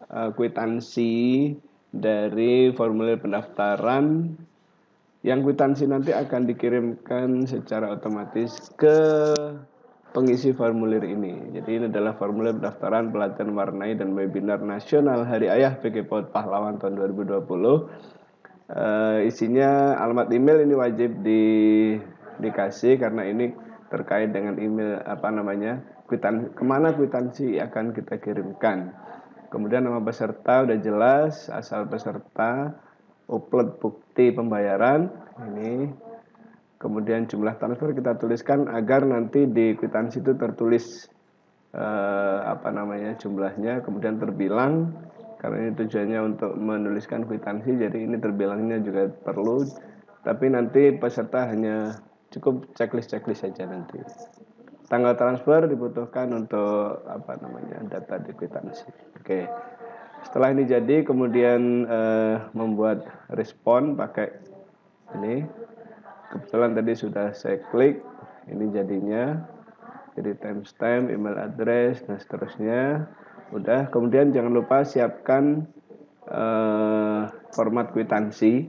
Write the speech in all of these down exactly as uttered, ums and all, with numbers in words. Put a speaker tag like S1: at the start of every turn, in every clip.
S1: uh, kwitansi dari formulir pendaftaran. Yang kwitansi nanti akan dikirimkan secara otomatis ke pengisi formulir ini. Jadi ini adalah formulir pendaftaran pelatihan warnai dan webinar nasional Hari Ayah P G PAUD Pahlawan tahun dua ribu dua puluh. Uh, isinya alamat email ini wajib di dikasih karena ini terkait dengan email apa namanya kwitan kemana kwitansi akan kita kirimkan. Kemudian nama peserta udah jelas, asal peserta, upload bukti pembayaran ini. Kemudian jumlah transfer kita tuliskan agar nanti di kwitansi itu tertulis eh, apa namanya jumlahnya, kemudian terbilang karena ini tujuannya untuk menuliskan kwitansi, jadi ini terbilangnya juga perlu. Tapi nanti peserta hanya cukup checklist-checklist saja nanti. Tanggal transfer dibutuhkan untuk apa namanya data di kwitansi. Oke. Setelah ini jadi, kemudian eh, membuat respon pakai ini. Kebetulan tadi sudah saya klik, ini jadinya. Jadi timestamp, email address, dan seterusnya. Udah. Kemudian jangan lupa siapkan eh, format kwitansi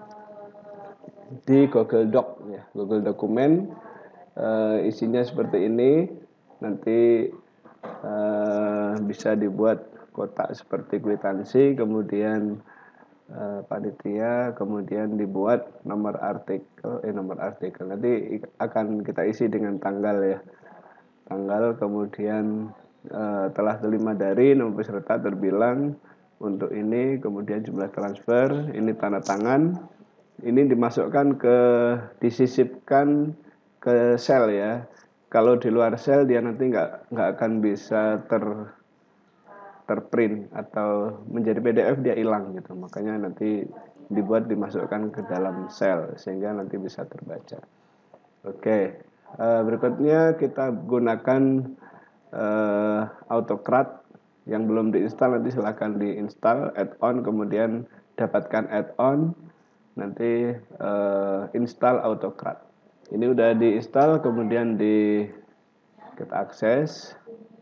S1: di Google Doc, ya, Google Dokumen. Uh, isinya seperti ini, nanti uh, bisa dibuat kotak seperti kwitansi, kemudian uh, panitia, kemudian dibuat nomor artikel, eh nomor artikel nanti akan kita isi dengan tanggal ya, tanggal, kemudian uh, telah terima dari nomor peserta terbilang untuk ini, kemudian jumlah transfer, ini tanda tangan, ini dimasukkan ke disisipkan ke sel ya. Kalau di luar sel dia nanti nggak nggak akan bisa ter terprint atau menjadi P D F, dia hilang gitu. Makanya nanti dibuat dimasukkan ke dalam sel sehingga nanti bisa terbaca. Oke, berikutnya kita gunakan uh, AutoCAD yang belum diinstal, nanti silahkan diinstal add-on, kemudian dapatkan add-on, nanti uh, install AutoCAD. Ini udah diinstal, kemudian di kita akses.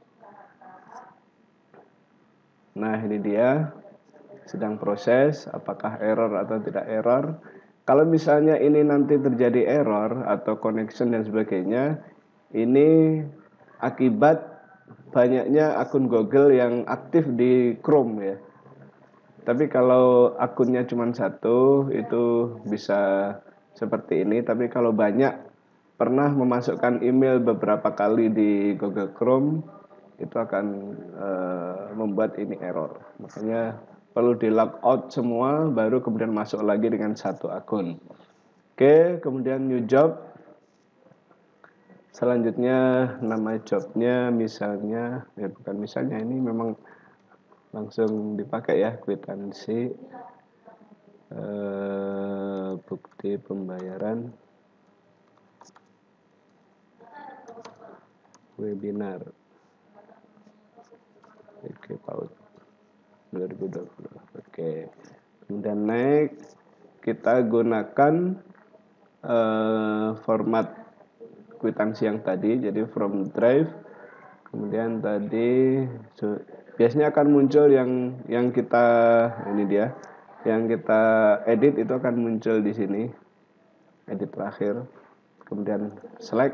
S1: Nah ini dia sedang proses, apakah error atau tidak error. Kalau misalnya ini nanti terjadi error atau connection dan sebagainya, ini akibat banyaknya akun Google yang aktif di Chrome ya. Tapi kalau akunnya cuma satu, itu bisa seperti ini. Tapi kalau banyak, pernah memasukkan email beberapa kali di Google Chrome, itu akan e, membuat ini error. Makanya perlu di logout semua, baru kemudian masuk lagi dengan satu akun. Oke, kemudian new job. Selanjutnya nama jobnya misalnya, ya bukan misalnya, ini memang langsung dipakai ya, kwitansi, e, bukti pembayaran, webinar P G PAUD dua ribu dua puluh. Oke. Kemudian naik, kita gunakan uh, format kwitansi yang tadi, jadi from drive. Kemudian tadi so, biasanya akan muncul yang yang kita ini dia, yang kita edit itu akan muncul di sini, edit terakhir. Kemudian select.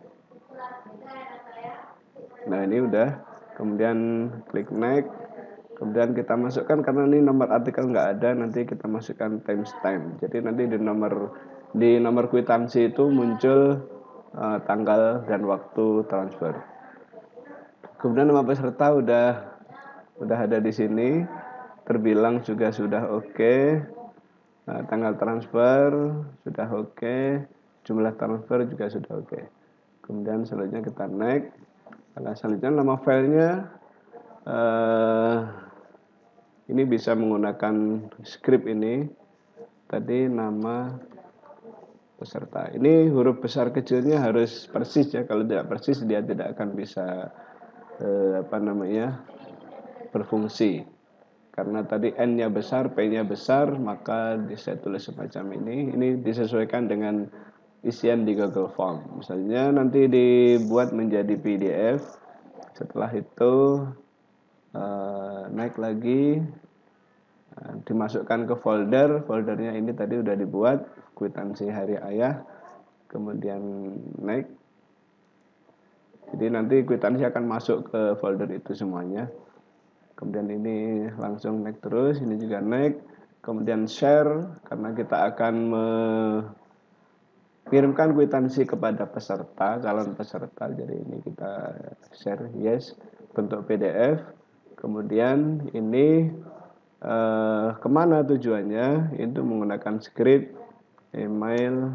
S1: Nah ini udah. Kemudian klik next. Kemudian kita masukkan, karena ini nomor artikel nggak ada, nanti kita masukkan timestamp. Jadi nanti di nomor di nomor kwitansi itu muncul uh, tanggal dan waktu transfer. Kemudian nama peserta udah udah ada di sini, terbilang juga sudah oke, okay. Nah, tanggal transfer sudah oke, okay. Jumlah transfer juga sudah oke. Okay. Kemudian selanjutnya kita next. Karena selanjutnya nama filenya uh, ini bisa menggunakan script ini. Tadi nama peserta. Ini huruf besar kecilnya harus persis ya. Kalau tidak persis dia tidak akan bisa eh, apa namanya berfungsi. Karena tadi N-nya besar, P-nya besar, maka saya tulis semacam ini. Ini disesuaikan dengan isian di Google Form. Misalnya nanti dibuat menjadi P D F. Setelah itu uh, naik lagi, uh, dimasukkan ke folder. Foldernya ini tadi udah dibuat, kwitansi hari ayah, kemudian naik. Jadi nanti kwitansi akan masuk ke folder itu semuanya. Kemudian ini langsung naik terus, ini juga naik. Kemudian share, karena kita akan mengirimkan kwitansi kepada peserta, calon peserta. Jadi ini kita share, yes, bentuk P D F. Kemudian ini eh, kemana tujuannya? Itu menggunakan script, email,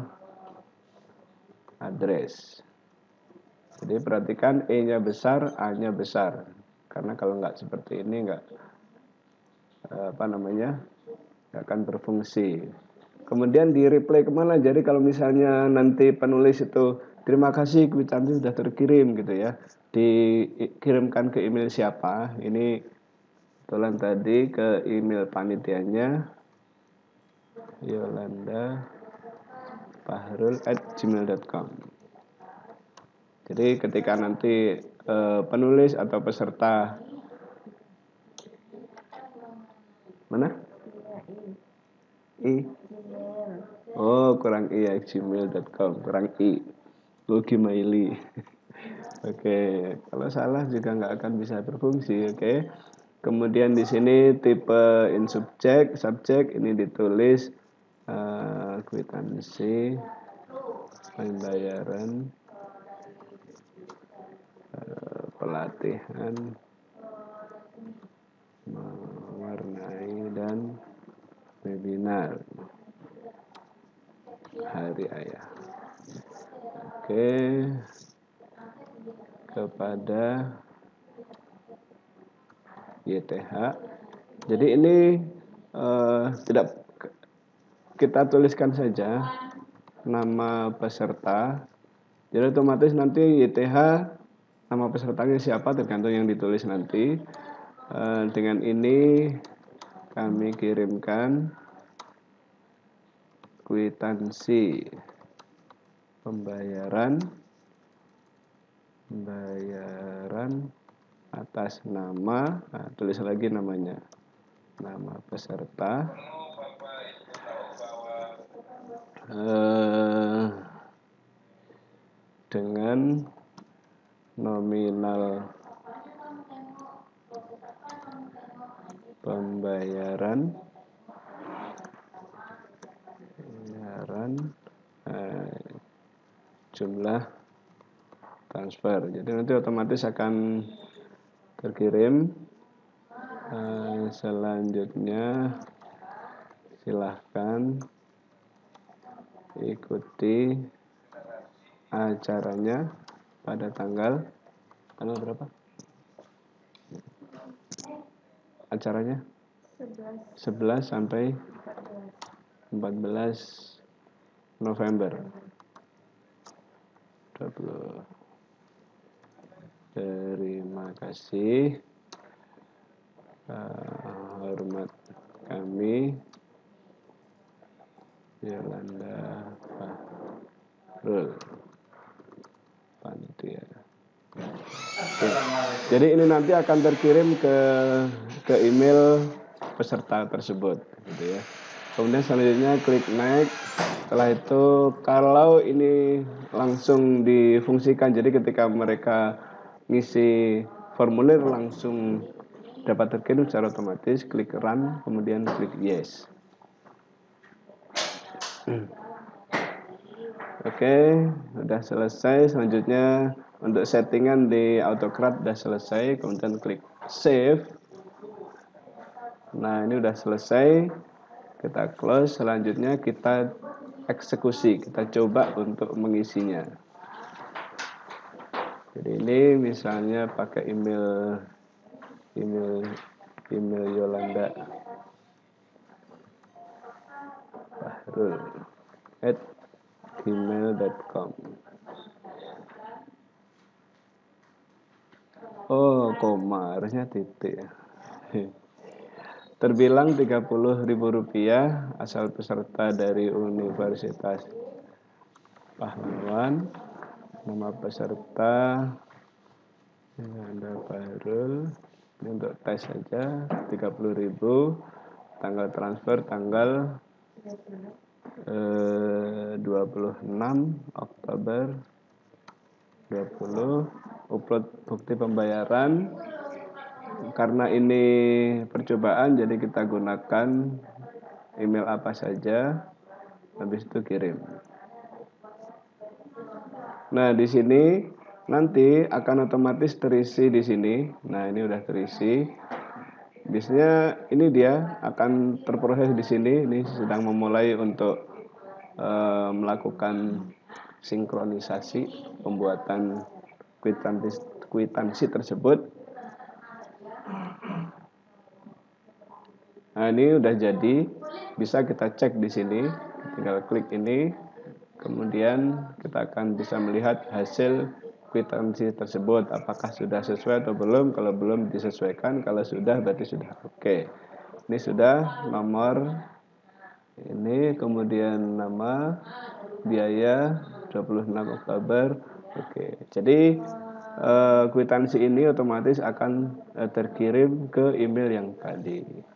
S1: address. Jadi perhatikan E-nya besar, A-nya besar. Karena kalau nggak seperti ini nggak apa namanya nggak akan berfungsi. Kemudian di reply kemana? Jadi kalau misalnya nanti penulis itu terima kasih kwitansi sudah terkirim gitu ya, dikirimkan ke email siapa? Ini kebetulan tadi ke email panitianya Yolanda Fahrul at gmail dot com. Jadi ketika nanti eh, penulis atau peserta mana? I. Oh, kurang i ya, gmail dot com, kurang i. Logi Maili. Oke, kalau salah juga nggak akan bisa berfungsi. Oke. Kemudian di sini tipe in subject, subject ini ditulis uh, kwitansi pembayaran uh, pelatihan mewarnai dan webinar hari ayah. Oke, kepada Y T H. Jadi ini uh, tidak kita tuliskan saja nama peserta. Jadi otomatis nanti Y T H nama pesertanya siapa tergantung yang ditulis nanti. Uh, dengan ini kami kirimkan kwitansi pembayaran pembayaran atas nama, nah, tulis lagi namanya, nama peserta, eh, dengan nominal pembayaran pembayaran eh, jumlah transfer. Jadi nanti otomatis akan terkirim. Uh, selanjutnya silahkan ikuti acaranya pada tanggal tanggal berapa? Acaranya sebelas sampai empat belas November dua puluh. Terima kasih. Uh, hormat kami Yolanda Fahrul panitia. Oke. Jadi ini nanti akan terkirim ke ke email peserta tersebut, gitu ya. Kemudian selanjutnya klik next. Setelah itu kalau ini langsung difungsikan, jadi ketika mereka ngisi formulir langsung dapat terkirim secara otomatis, klik run, kemudian klik yes. Oke, sudah selesai. Selanjutnya untuk settingan di AutoCAD sudah selesai, kemudian klik save. Nah, ini sudah selesai. Kita close. Selanjutnya kita eksekusi, kita coba untuk mengisinya. Jadi ini misalnya pakai email email email Yolanda Fahrul at gmail dot com. Oh, koma, harusnya titik. Terbilang tiga puluh ribu rupiah, asal peserta dari Universitas Pahlawan. Nama peserta Yolanda Fahrul, Ini untuk tes saja tiga puluh ribu, tanggal transfer tanggal eh, dua puluh enam Oktober dua puluh. Upload bukti pembayaran. Karena ini percobaan, jadi kita gunakan email apa saja, habis itu kirim. Nah, di sini nanti akan otomatis terisi di sini. Nah, ini udah terisi. Biasanya ini dia akan terproses di sini. Ini sedang memulai untuk eh, melakukan sinkronisasi pembuatan kwitansi, kwitansi tersebut. Nah, ini udah jadi, bisa kita cek di sini, tinggal klik ini, kemudian kita akan bisa melihat hasil kwitansi tersebut, apakah sudah sesuai atau belum. Kalau belum disesuaikan, kalau sudah berarti sudah oke. Ini sudah nomor ini, kemudian nama, biaya dua puluh enam Oktober. Oke, jadi eh, kwitansi ini otomatis akan eh, terkirim ke email yang tadi.